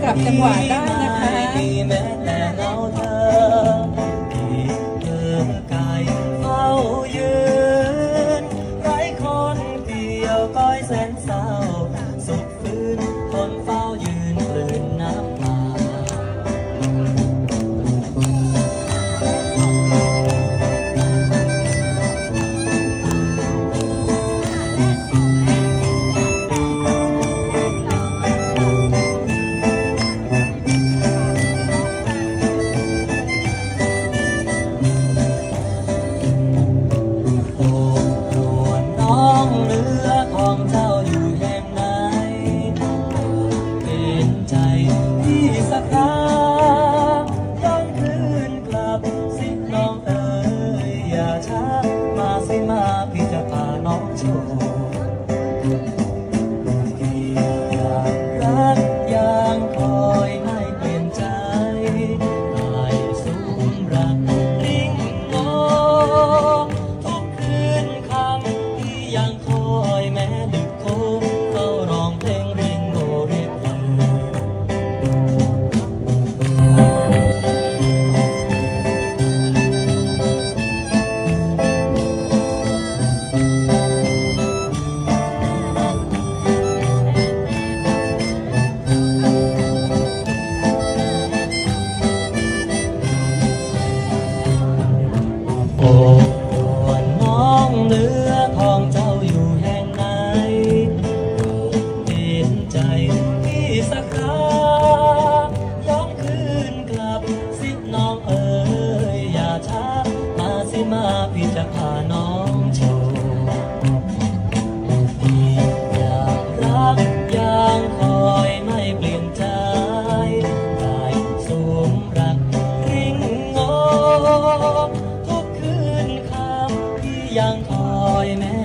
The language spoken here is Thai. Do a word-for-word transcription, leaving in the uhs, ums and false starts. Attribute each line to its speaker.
Speaker 1: ปรับจังหวะได้นะคะ
Speaker 2: แม้แต่เงาเธอที่เธอกายเฝ้ายืนไร้คนเกี่ยวก้อยแสนเศร้าสุดฟื้นทนเฝ้ายืนกลืนน้ำตาพี่จะพาน้องโชว์พี่อยากรักยังคอยไม่เปลี่ยนใจได้สวมรักริ่งโงทุกคืนคำพี่ยังคอยแม้